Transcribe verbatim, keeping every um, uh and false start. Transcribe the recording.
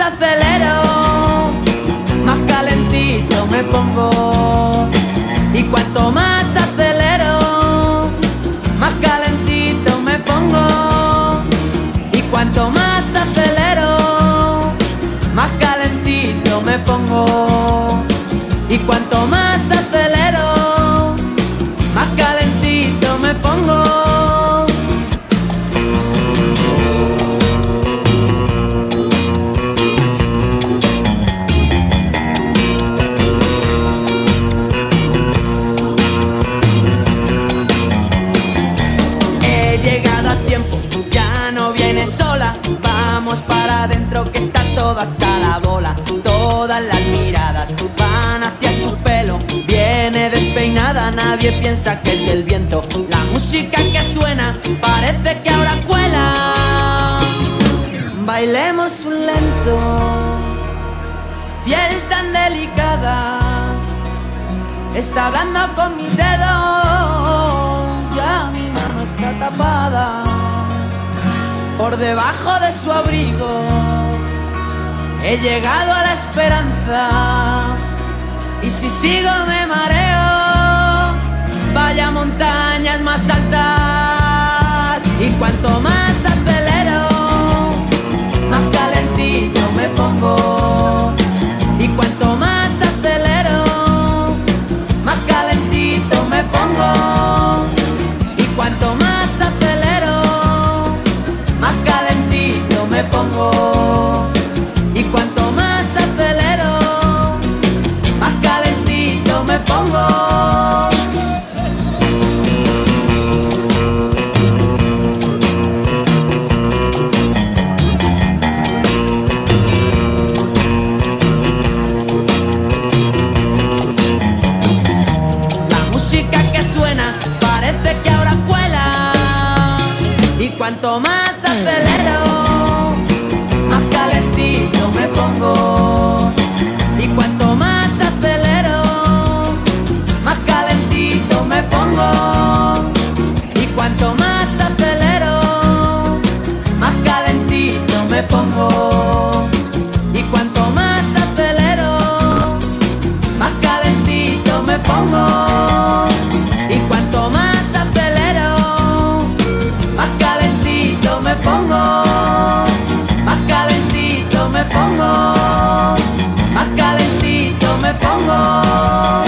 acelero, más calentito me pongo. Y cuanto más acelero, más calentito me pongo. Y cuanto más acelero, más calentito me pongo. Y cuanto más acelero, más calentito me pongo. He llegado a tiempo, ya no vienes sola. Vamos para adentro que está todo hasta la bola. Todas las miradas van hacia su pelo. Viene despeinada, nadie piensa que es del viento. La música que suena parece que ahora cuela. Bailemos un lento, piel tan delicada. Está hablando con mi dedo, ya mi mano está tapada. Por debajo de su abrigo he llegado a la esperanza. Y si sigo me mareo, vaya montañas más altas. Y cuanto más acelero, más calentito me pongo. Y cuanto más acelero, más calentito me pongo. Y cuanto más acelero, más calentito me pongo. Y cuanto más acelero, más calentito me pongo. La música que suena parece que ahora cuela. Y cuanto más acelero, más calentito me pongo. Y cuanto más acelero, más calentito me pongo. Y cuanto más acelero, más calentito me pongo. Y cuanto más acelero, más calentito me pongo. Y cuanto más acelero, más calentito me pongo. Más calentito me pongo. Más calentito me pongo.